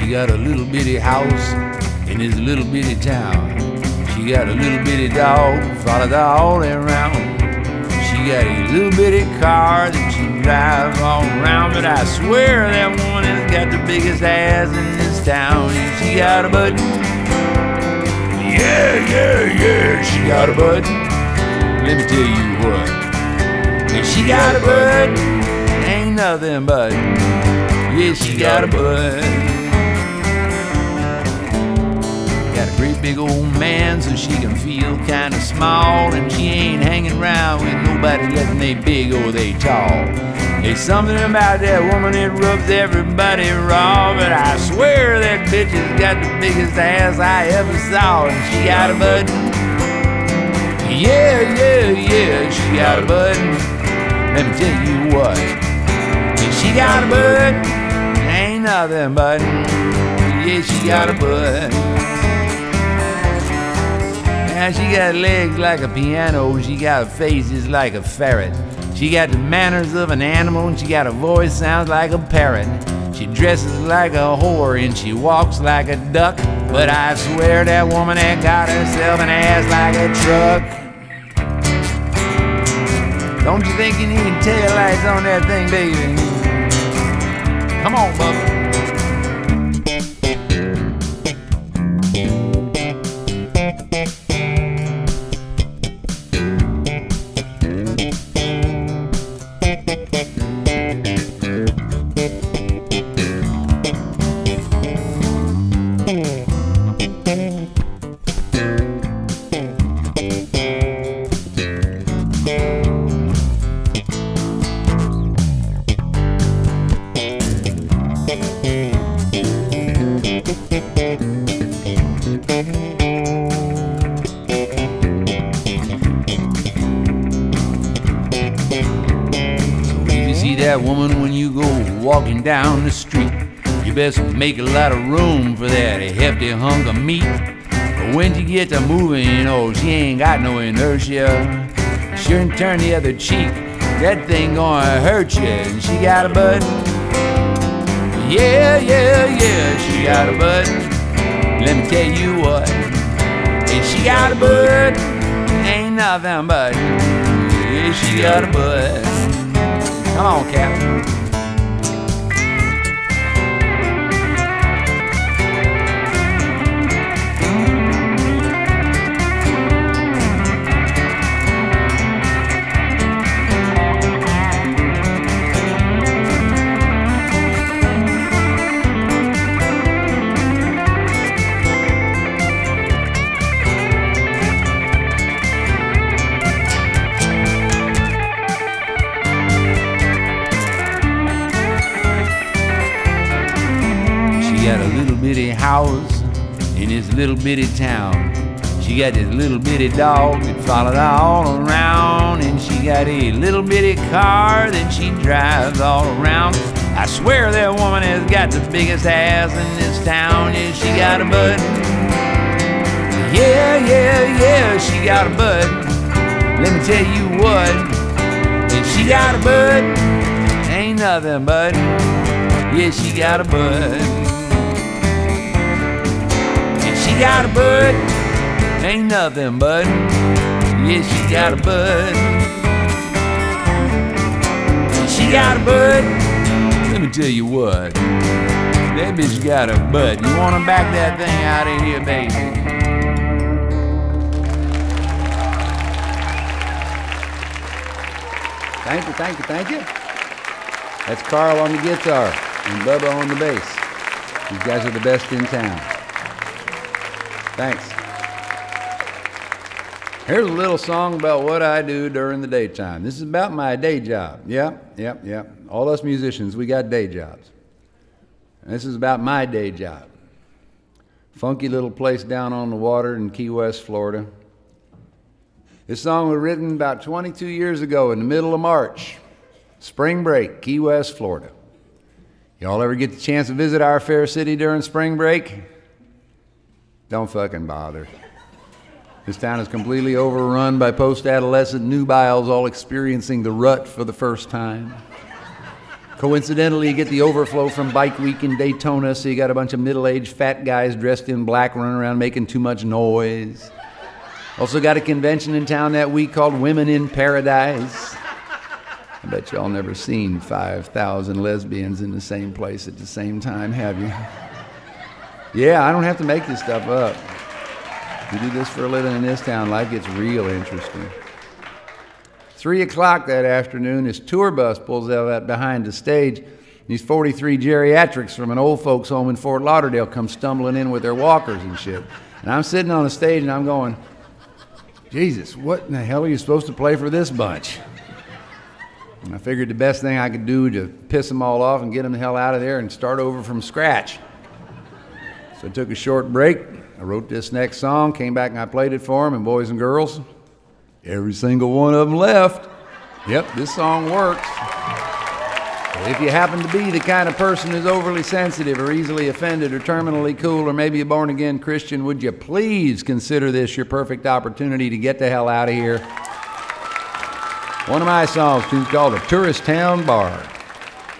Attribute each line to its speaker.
Speaker 1: She got a little bitty house in this little bitty town. She got a little bitty dog, followed her all around. She got a little bitty car that she drives all around. But I swear that woman has got the biggest ass in this town. And she got a button. Yeah, yeah, yeah, she got a button. Let me tell you what. And she got a button. Ain't nothing but. Yeah, she got a button. Got a great big old man so she can feel kind of small. And she ain't hanging around with nobody letting they big or they tall. There's something about that woman that rubs everybody raw. But I swear that bitch has got the biggest ass I ever saw. And she got a button. Yeah, yeah, yeah, she got a button. Let me tell you what. And she got a button. Ain't nothing but. Yeah, she got a button. Now she got legs like a piano, she got a face just like a ferret. She got the manners of an animal and she got a voice sounds like a parrot. She dresses like a whore and she walks like a duck. But I swear that woman had got herself an ass like a truck. Don't you think you need tail lights on that thing, baby? Come on, Bubba. That woman when you go walking down the street, you best make a lot of room for that hefty hunk of meat. But when you get to moving, you know, she ain't got no inertia. Sure and turn the other cheek, that thing gonna hurt you. And she got a button. Yeah, yeah, yeah, she got a button. Let me tell you what. And she got a button. Ain't nothing but. Yeah, she got a button. Come on, Captain. Got a little bitty house in this little bitty town. She got this little bitty dog that followed her all around. And she got a little bitty car that she drives all around. I swear that woman has got the biggest ass in this town. Yeah, she got a button. Yeah, yeah, yeah, she got a button. Let me tell you what. And she got a button. Ain't nothing but. Yeah, she got a button. She got a bud, ain't nothing but. Yeah, she got a bud. She got a bud. Let me tell you what. That bitch got a bud. You wanna back that thing out of here, baby? Thank you, thank you, thank you. That's Carl on the guitar and Bubba on the bass. You guys are the best in town. Thanks. Here's a little song about what I do during the daytime. This is about my day job. Yep. All us musicians, we got day jobs. And this is about my day job. Funky little place down on the water in Key West, Florida. This song was written about 22 years ago in the middle of March. Spring break, Key West, Florida. Y'all ever get the chance to visit our fair city during spring break? Don't fucking bother. This town is completely overrun by post-adolescent nubiles all experiencing the rut for the first time. Coincidentally, you get the overflow from Bike Week in Daytona, so you got a bunch of middle-aged fat guys dressed in black running around making too much noise. Also got a convention in town that week called Women in Paradise. I bet y'all never seen 5,000 lesbians in the same place at the same time, have you? Yeah, I don't have to make this stuff up. We do this for a living in this town. Life gets real interesting. 3 o'clock that afternoon, this tour bus pulls out behind the stage. These 43 geriatrics from an old folks home in Fort Lauderdale come stumbling in with their walkers and shit. And I'm sitting on the stage and I'm going, Jesus, what in the hell are you supposed to play for this bunch? And I figured the best thing I could do to piss them all off and get them the hell out of there and start over from scratch. So I took a short break. I wrote this next song, came back and I played it for them, and boys and girls, every single one of them left. Yep, this song works. If you happen to be the kind of person who's overly sensitive or easily offended or terminally cool or maybe a born-again Christian, would you please consider this your perfect opportunity to get the hell out of here? One of my songs, tune's called A Tourist Town Bar.